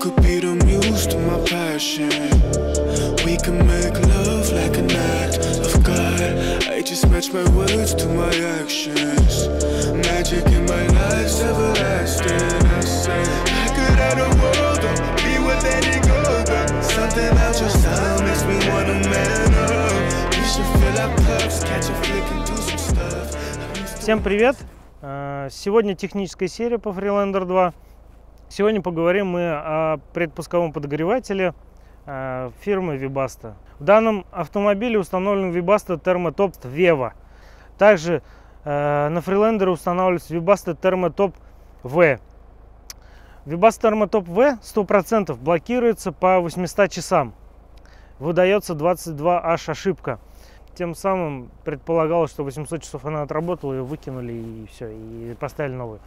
could be the muse to my passion. We can make love like an act of God. I just match my words to my actions. Magic in my life's everlasting. I say I could have the world or be with any girl, but something about your style makes me wanna man up. We should fill our cups, catch a flick and do some stuff. Всем привет! Сегодня техническая серия по Freelander 2. Сегодня поговорим мы о предпусковом подогревателе фирмы Webasto. В данном автомобиле установлен Webasto Thermotop VEVO. Также на Freelander устанавливается Webasto Thermotop V. Webasto Thermotop V 100% блокируется по 800 часам. Выдается 22H ошибка. Тем самым предполагалось, что 800 часов она отработала, ее выкинули и все, и поставили новую.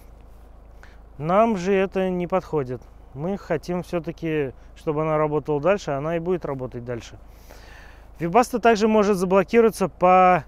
Нам же это не подходит. Мы хотим все-таки, чтобы она работала дальше, она и будет работать дальше. Webasto также может заблокироваться по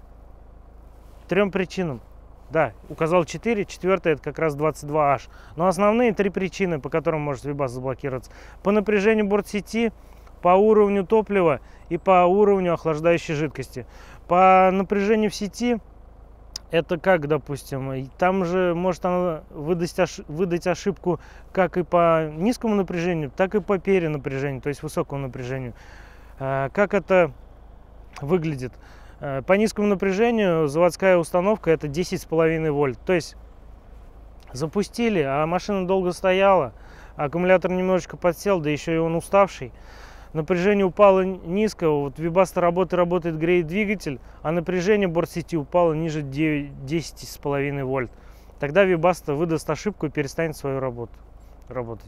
3 причинам. Да, указал 4, четвертая это как раз 22H. Но основные 3 причины, по которым может Webasto заблокироваться. По напряжению бортсети, по уровню топлива и по уровню охлаждающей жидкости. По напряжению в сети, это как, допустим, там же может она выдать ошибку как и по низкому напряжению, так и по перенапряжению, то есть высокому напряжению. Как это выглядит? По низкому напряжению заводская установка это 10,5 вольт. То есть запустили, а машина долго стояла, аккумулятор немножечко подсел, да еще и он уставший. Напряжение упало низко, вот Webasto работает, греет двигатель, а напряжение бортсети упало ниже 10,5 вольт. Тогда Webasto выдаст ошибку и перестанет свою работу работать.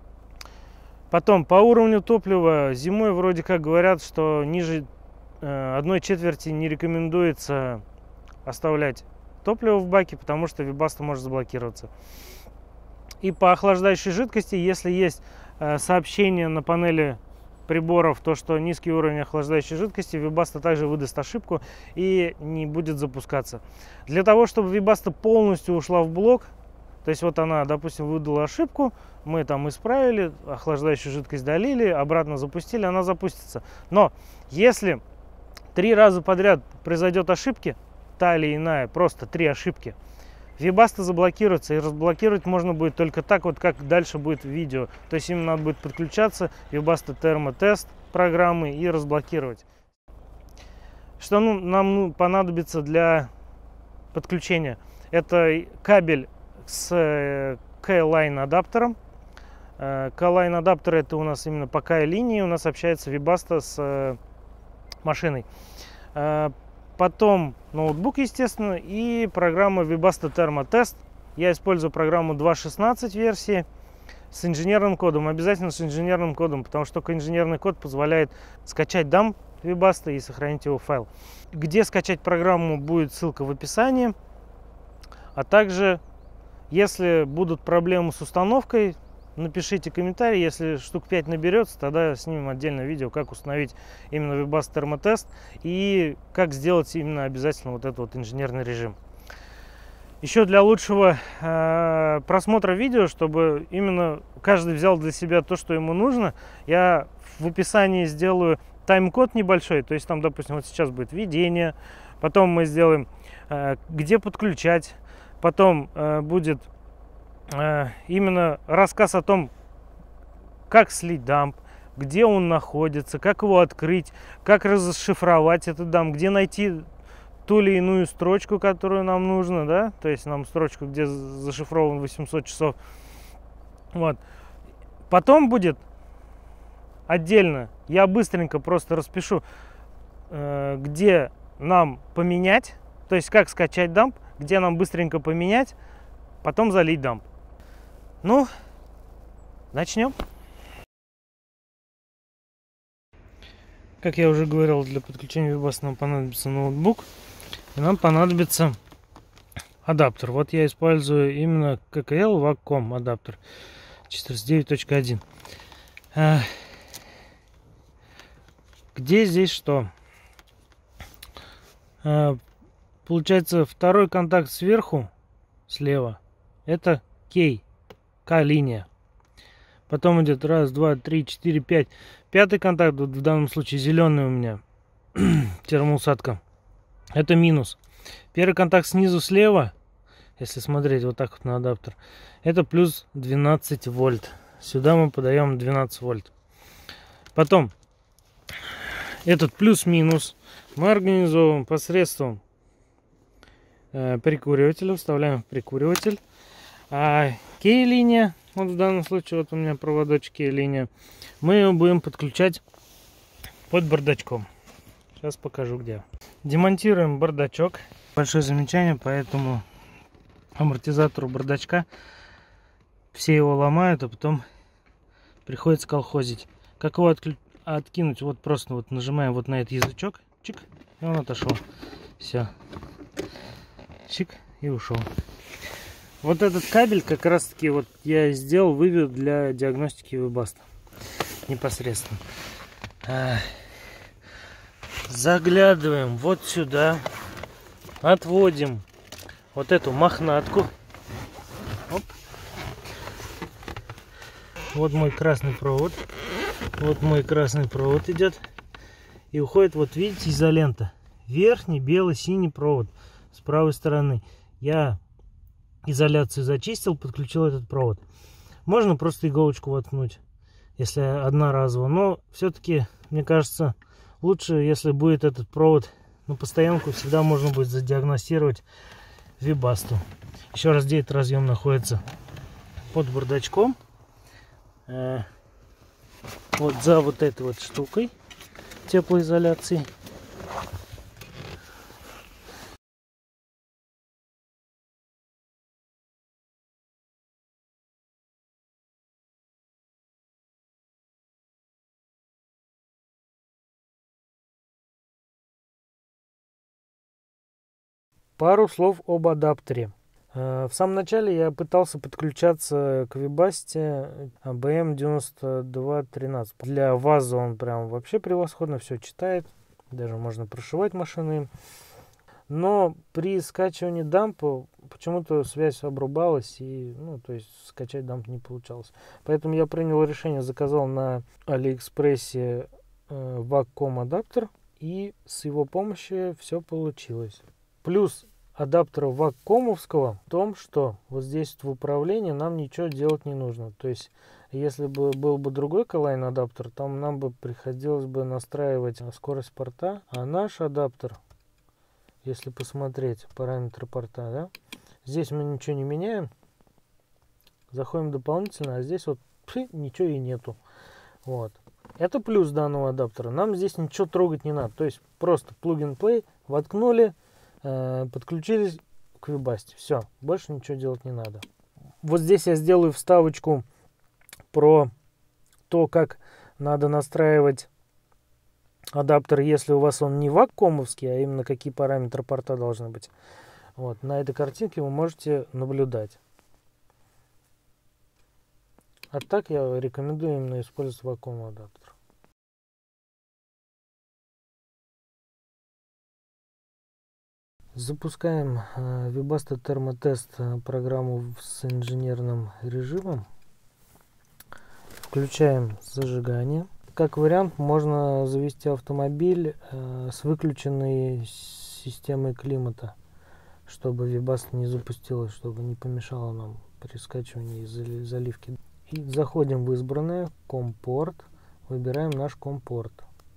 Потом, по уровню топлива, зимой вроде как говорят, что ниже 1/4 не рекомендуется оставлять топливо в баке, потому что Webasto может заблокироваться. И по охлаждающей жидкости, если есть сообщение на панели приборов, то что низкий уровень охлаждающей жидкости, Webasto также выдаст ошибку и не будет запускаться. Для того, чтобы Webasto полностью ушла в блок, то есть вот она, допустим, выдала ошибку, мы там исправили, охлаждающую жидкость долили, обратно запустили, она запустится. Но если 3 раза подряд произойдет ошибки, та или иная, просто 3 ошибки, Webasto заблокируется, и разблокировать можно будет только так, вот как дальше будет видео. То есть им надо будет подключаться, Webasto термотест программы и разблокировать. Что нам понадобится для подключения? Это кабель с K-Line адаптером. K-Line адаптер это у нас именно по K-линии, у нас общается Webasto с машиной. Потом ноутбук, естественно, и программа Webasto термотест. Я использую программу 2.16 версии с инженерным кодом. Обязательно с инженерным кодом, потому что только инженерный код позволяет скачать дамп Webasto и сохранить его в файл. Где скачать программу, будет ссылка в описании. А также, если будут проблемы с установкой, напишите комментарий, если штук 5 наберется, тогда снимем отдельное видео, как установить именно Webasto термотест и как сделать именно обязательно вот этот вот инженерный режим. Еще для лучшего просмотра видео, чтобы именно каждый взял для себя то, что ему нужно, я в описании сделаю тайм-код небольшой, то есть там, допустим, вот сейчас будет введение, потом мы сделаем, где подключать, потом будет именно рассказ о том, как слить дамп, где он находится, как его открыть, как расшифровать этот дамп, где найти ту или иную строчку, которую нам нужно, да, то есть нам строчку, где зашифрован 800 часов. Вот. Потом будет отдельно, я быстренько просто распишу, где нам поменять, то есть как скачать дамп, где нам быстренько поменять, потом залить дамп. Ну, начнем. Как я уже говорил, для подключения Webasto нам понадобится ноутбук и нам понадобится адаптер. Вот я использую именно KKL Wacom адаптер 49.1. Где здесь что? Получается, второй контакт сверху, слева, это K-линия. Потом идет 1, 2, 3, 4, 5. Пятый контакт, вот в данном случае зеленый у меня, термоусадка. Это минус. Первый контакт снизу слева, если смотреть вот так вот на адаптер, это плюс 12 вольт. Сюда мы подаем 12 вольт. Потом этот плюс-минус мы организовываем посредством прикуривателя. Вставляем в прикуриватель. А кей-линия, вот в данном случае вот у меня проводочек кей-линия, мы ее будем подключать под бардачком. Сейчас покажу где. Демонтируем бардачок. Большое замечание по этому амортизатору бардачка. Все его ломают, а потом приходится колхозить. Как его откинуть? Вот просто вот нажимаем вот на этот язычок. Чик. И он отошел. Все. Чик. И ушел. Вот этот кабель как раз таки вот я сделал, вывел для диагностики Webasto. Непосредственно. Заглядываем вот сюда. Отводим вот эту мохнатку. Оп. Вот мой красный провод. Вот мой красный провод идет. И уходит, вот видите, изолента. Верхний белый синий провод с правой стороны. Я изоляцию зачистил, подключил этот провод. Можно просто иголочку воткнуть, если одноразово. Но все-таки, мне кажется, лучше, если будет этот провод на постоянку, всегда можно будет задиагностировать Webasto. Еще раз, где этот разъем находится? Под бардачком. Вот за вот этой вот штукой теплоизоляции. Пару слов об адаптере. В самом начале я пытался подключаться к Webasto BM9213. Для ВАЗа он прям вообще превосходно все читает. Даже можно прошивать машины. Но при скачивании дампа почему-то связь обрубалась. И, то есть скачать дамп не получалось. Поэтому я принял решение, заказал на Алиэкспрессе Wacom адаптер. И с его помощью все получилось. Плюс адаптера ваккомовского в том, что вот здесь в управлении нам ничего делать не нужно. То есть, если бы был бы другой K-Line адаптер, там нам бы приходилось бы настраивать скорость порта. А наш адаптер, если посмотреть параметры порта, да, здесь мы ничего не меняем. Заходим дополнительно, а здесь вот ничего и нету. Вот. Это плюс данного адаптера. Нам здесь ничего трогать не надо. То есть, просто plug-and-play, воткнули, подключились к Webasto. Все, больше ничего делать не надо. Вот здесь я сделаю вставочку про то, как надо настраивать адаптер, если у вас он не ваккомовский, а именно какие параметры порта должны быть. Вот, на этой картинке вы можете наблюдать. А так я рекомендую именно использовать вакуумный адаптер. Запускаем Webasto термотест программу с инженерным режимом. Включаем зажигание. Как вариант, можно завести автомобиль с выключенной системой климата, чтобы Webasto не запустилось, чтобы не помешало нам при скачивании заливки. И заходим в избранное, компорт, выбираем наш компорт.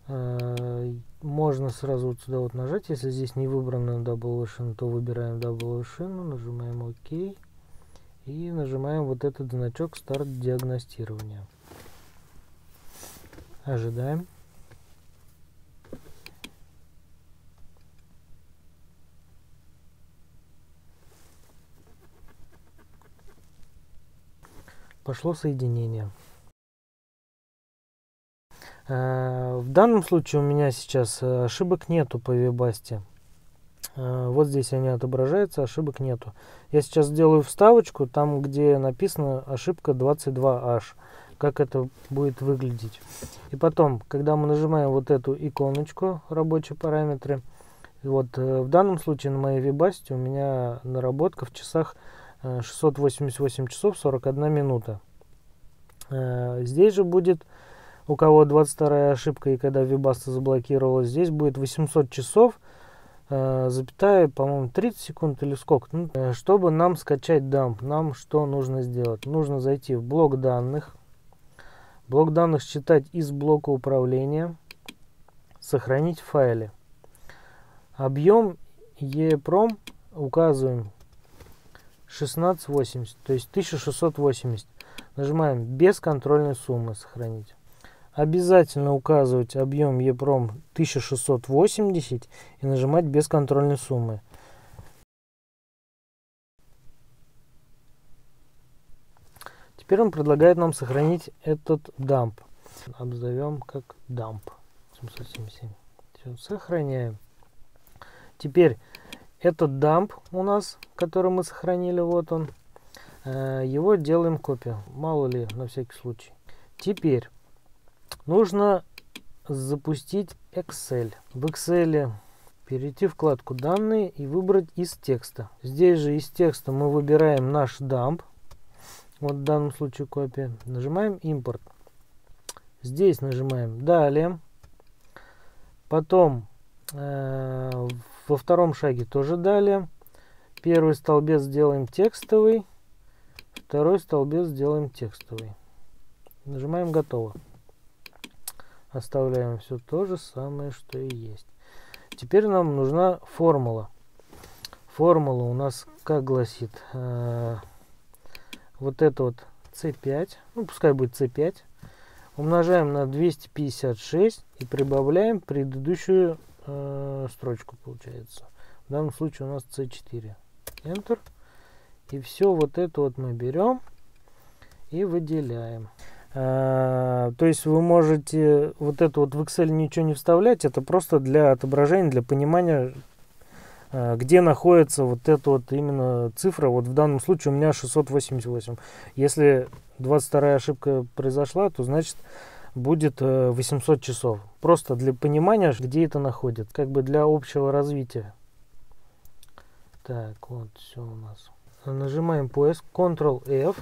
Можно сразу вот сюда вот нажать, если здесь не выбрано Double Ocean, то выбираем Double Ocean, нажимаем ОК и нажимаем вот этот значок старт диагностирования. Ожидаем. Пошло соединение. В данном случае у меня сейчас ошибок нету по Webasto. Вот здесь они отображаются, ошибок нету. Я сейчас сделаю вставочку, там где написано ошибка 22H, как это будет выглядеть. И потом, когда мы нажимаем вот эту иконочку, рабочие параметры, вот в данном случае на моей Webasto у меня наработка в часах 688 часов 41 минута. Здесь же будет, у кого 22-я ошибка и когда Webasto заблокировалась, здесь будет 800 часов, запятая, по-моему, 30 секунд или сколько. Чтобы нам скачать дамп, нам что нужно сделать? Нужно зайти в блок данных. Блок данных считать из блока управления. Сохранить в файле. Объем EEPROM указываем 1680, то есть 1680. Нажимаем без контрольной суммы сохранить. Обязательно указывать объем EEPROM 1680 и нажимать без контрольной суммы. Теперь он предлагает нам сохранить этот дамп. Обзовем как дамп 777. Все, сохраняем. Теперь этот дамп у нас, который мы сохранили, вот он. Его делаем копию. Мало ли, на всякий случай. Теперь нужно запустить Excel. В Excel перейти в вкладку «Данные» и выбрать из текста. Здесь же из текста мы выбираем наш дамп. Вот в данном случае копия. Нажимаем «Импорт». Здесь нажимаем «Далее». Потом во втором шаге тоже «Далее». Первый столбец сделаем текстовый. Второй столбец сделаем текстовый. Нажимаем «Готово». Оставляем все то же самое, что и есть. Теперь нам нужна формула. Формула у нас как гласит? Вот это вот C5, ну пускай будет C5. Умножаем на 256 и прибавляем предыдущую строчку, получается. В данном случае у нас C4. Enter. И все вот это вот мы берем и выделяем. То есть вы можете вот это вот в Excel ничего не вставлять, это просто для отображения, для понимания, где находится вот эта вот именно цифра. Вот в данном случае у меня 688. Если 22-я ошибка произошла, то значит будет 800 часов. Просто для понимания, где это находится, как бы для общего развития. Так, вот все у нас. Нажимаем поиск, Ctrl-F.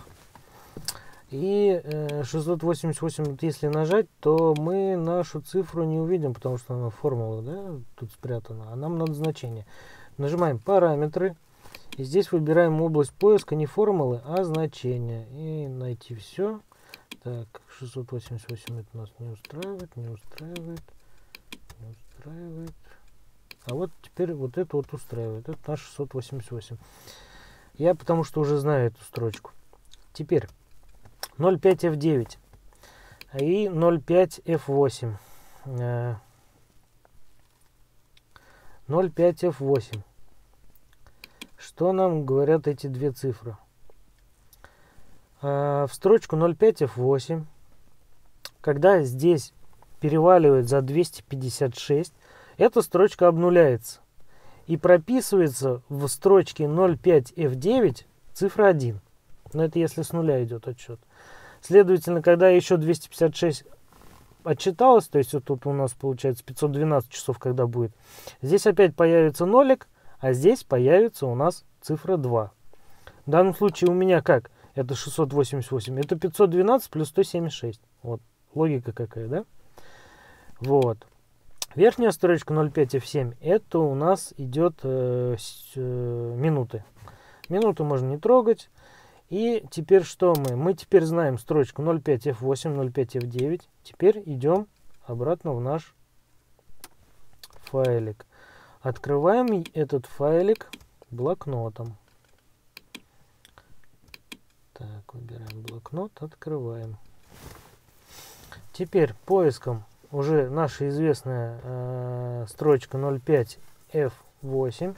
И 688, если нажать, то мы нашу цифру не увидим, потому что она формула, да, тут спрятана, а нам надо значение. Нажимаем параметры, и здесь выбираем область поиска, не формулы, а значения. И найти все. Так, 688 это нас не устраивает, не устраивает, не устраивает. А вот теперь вот это вот устраивает, это наш 688. Я потому что уже знаю эту строчку. Теперь 0.5 F9 и 0.5 F8. 0.5 F8. Что нам говорят эти две цифры? В строчку 0.5 F8, когда здесь переваливает за 256, эта строчка обнуляется. И прописывается в строчке 0.5 F9 цифра 1. Но это если с нуля идет отсчет. Следовательно, когда еще 256 отчиталось, то есть вот тут у нас получается 512 часов, когда будет, здесь опять появится нолик, а здесь появится у нас цифра 2. В данном случае у меня как? Это 688. Это 512 плюс 176. Вот. Логика какая, да? Вот. Верхняя строчка 0.5 F7. Это у нас идет минуты. Минуты можно не трогать. И теперь что мы? Мы теперь знаем строчку 0.5 F8, 0.5 F9. Теперь идем обратно в наш файлик. Открываем этот файлик блокнотом. Так, выбираем блокнот, открываем. Теперь поиском уже наша известная строчка 0.5 F8.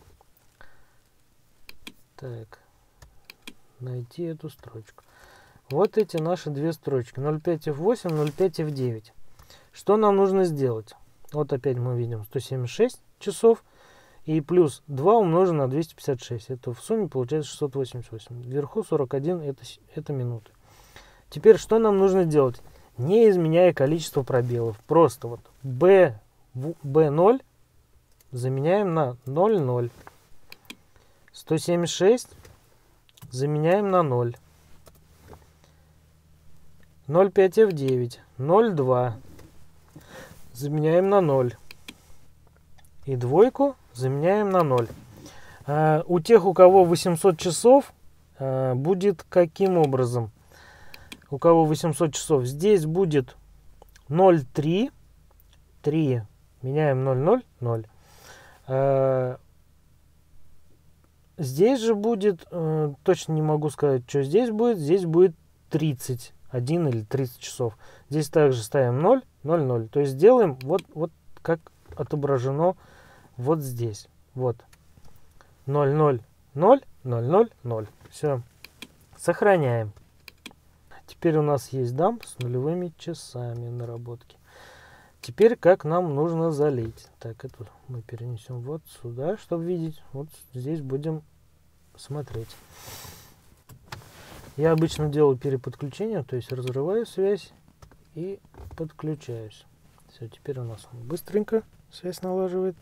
Так, найти эту строчку. Вот эти наши две строчки 0.5 F8, 0.5 F9. Что нам нужно сделать? Вот опять мы видим 176 часов и плюс 2 умножено на 256. Это в сумме получается 688. Вверху 41 это минуты. Теперь что нам нужно делать? Не изменяя количество пробелов. Просто вот B0 заменяем на 0,0. 176 заменяем на 0. 0,5 F9, 0,2 заменяем на 0. И двойку заменяем на 0. У тех, у кого 800 часов, будет каким образом? У кого 800 часов, здесь будет 0,3, 3, меняем 0,0, 0. Здесь же будет, точно не могу сказать, что здесь будет 31 или 30 часов. Здесь также ставим 0, 0, 0. То есть делаем вот как отображено вот здесь. Вот. 0, 0, 0, 0, 0, 0. Все. Сохраняем. Теперь у нас есть дамп с нулевыми часами наработки. Теперь как нам нужно залить. Так, это мы перенесем вот сюда, чтобы видеть. Вот здесь будем смотреть. Я обычно делаю переподключение, то есть разрываю связь и подключаюсь. Все, теперь у нас он быстренько связь налаживает.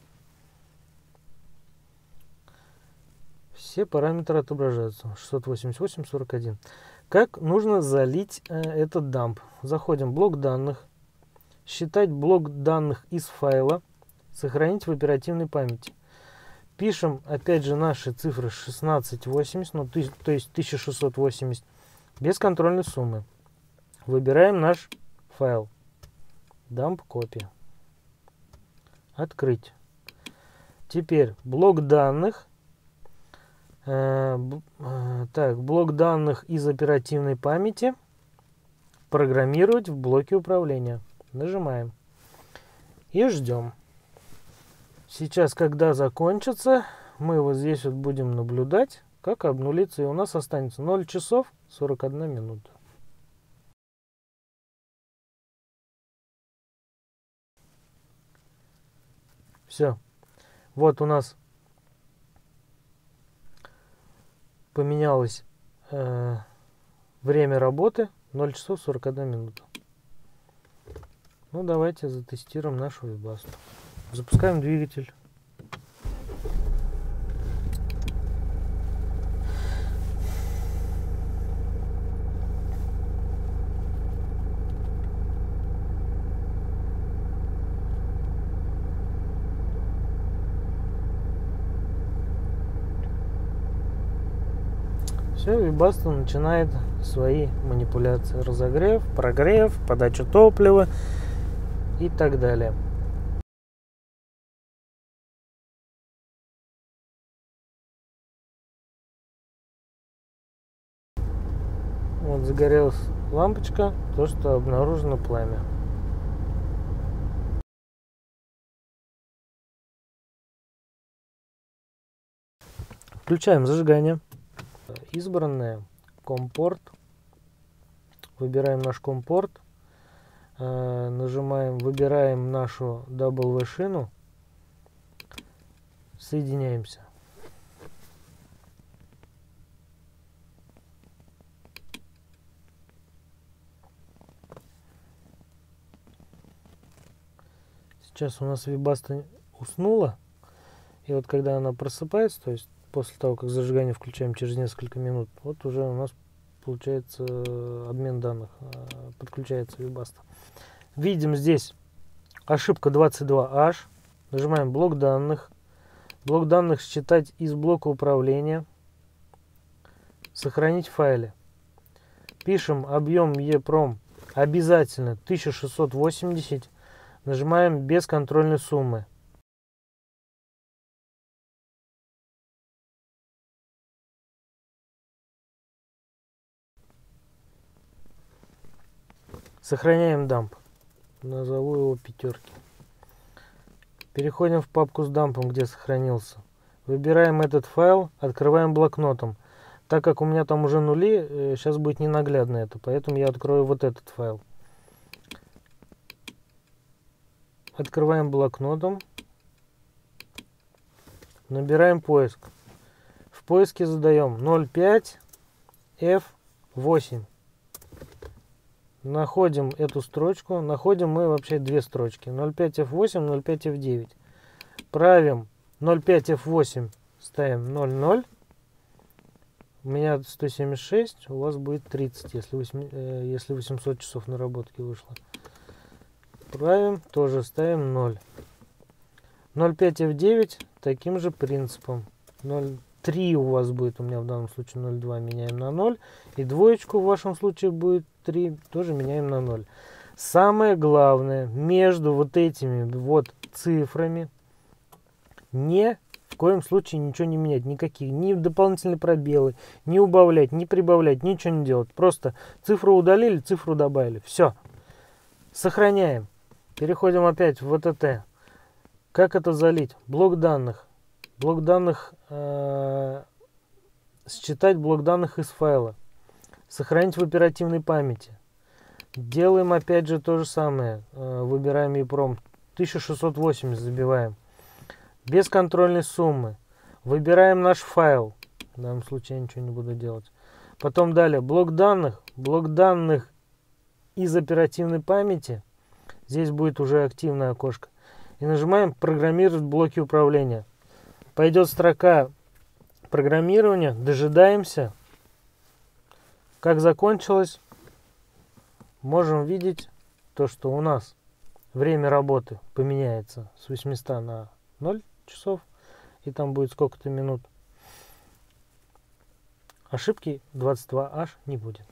Все параметры отображаются. 688.41. Как нужно залить этот дамп? Заходим в блок данных. Считать блок данных из файла. Сохранить в оперативной памяти. Пишем опять же наши цифры 1680, ну, то есть 1680. Без контрольной суммы. Выбираем наш файл. Дамп копия. Открыть. Теперь блок данных. Так, блок данных из оперативной памяти программировать в блоке управления. Нажимаем и ждем. Сейчас, когда закончится, мы вот здесь вот будем наблюдать, как обнулится, и у нас останется 0 часов 41 минута. Все. Вот у нас поменялось время работы 0 часов 41 минута. Ну, давайте затестируем нашу Webasto. Запускаем двигатель. Все, Webasto начинает свои манипуляции. Разогрев, прогрев, подача топлива и так далее. Вот загорелась лампочка, то что обнаружено пламя. Включаем зажигание. Избранное компорт. Выбираем наш компорт. Нажимаем, выбираем нашу W шину. Соединяемся. Сейчас у нас Webasto уснула. И вот когда она просыпается, то есть после того, как зажигание включаем через несколько минут, вот уже у нас получается обмен данных, подключается Webasto. Видим здесь ошибка 22H. Нажимаем блок данных. Блок данных считать из блока управления. Сохранить в файле. Пишем объем EEPROM обязательно 1680. Нажимаем без контрольной суммы. Сохраняем дамп. Назову его пятерки. Переходим в папку с дампом, где сохранился. Выбираем этот файл, открываем блокнотом. Так как у меня там уже нули, сейчас будет ненаглядно это, поэтому я открою вот этот файл. Открываем блокнотом. Набираем поиск. В поиске задаем 0,5 F8. Находим эту строчку. Находим мы вообще две строчки. 0,5 F8, 0,5 F9. Правим 0,5 F8. Ставим 0,0. У меня 176, у вас будет 30, если 800 часов наработки вышло. Правим, тоже ставим 0. 0,5 F9 таким же принципом. 0,3 у вас будет, у меня в данном случае 0,2 меняем на 0. И двоечку в вашем случае будет 3, тоже меняем на 0. Самое главное, между вот этими вот цифрами ни в коем случае ничего не менять, никаких, ни дополнительные пробелы, ни убавлять, ни прибавлять, ничего не делать. Просто цифру удалили, цифру добавили. Все. Сохраняем. Переходим опять в VTT. Как это залить? Блок данных. Блок данных, считать блок данных из файла. Сохранить в оперативной памяти. Делаем опять же то же самое. Выбираем EEPROM. 1680 забиваем. Без контрольной суммы. Выбираем наш файл. В данном случае я ничего не буду делать. Потом далее. Блок данных. Блок данных из оперативной памяти. Здесь будет уже активное окошко. И нажимаем «Программировать блоки управления». Пойдет строка программирования. Дожидаемся. Как закончилось, можем видеть то, что у нас время работы поменяется с 800 на 0 часов. И там будет сколько-то минут. Ошибки 22H не будет.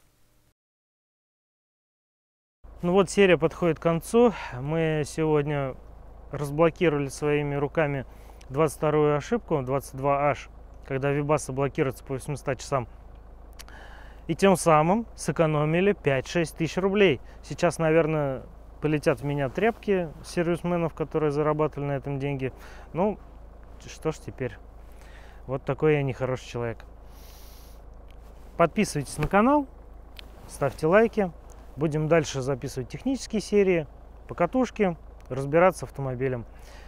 Ну вот, серия подходит к концу. Мы сегодня разблокировали своими руками 22-ю ошибку, 22H, когда Webasto блокируется по 800 часам. И тем самым сэкономили 5-6 тысяч рублей. Сейчас, наверное, полетят в меня тряпки сервисменов, которые зарабатывали на этом деньги. Ну, что ж теперь. Вот такой я нехороший человек. Подписывайтесь на канал, ставьте лайки. Будем дальше записывать технические серии, покатушки, разбираться автомобилем.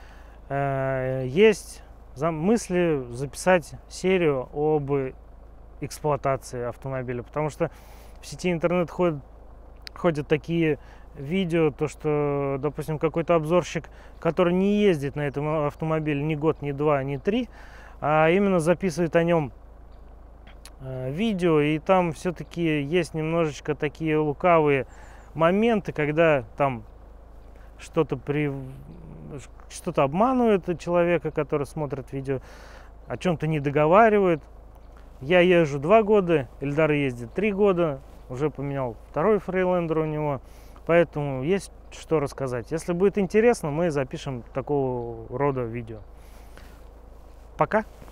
Есть мысли записать серию об эксплуатации автомобиля, потому что в сети интернет ходят такие видео, то что, допустим, какой-то обзорщик, который не ездит на этом автомобиле ни год, ни два, ни три, а именно записывает о нем видео, и там все-таки есть немножечко такие лукавые моменты, когда там что-то обманывает человека, который смотрит видео, о чем-то не договаривает. Я езжу 2 года, Эльдар ездит 3 года, уже поменял второй Фрилендер у него, поэтому есть что рассказать. Если будет интересно, мы запишем такого рода видео. Пока!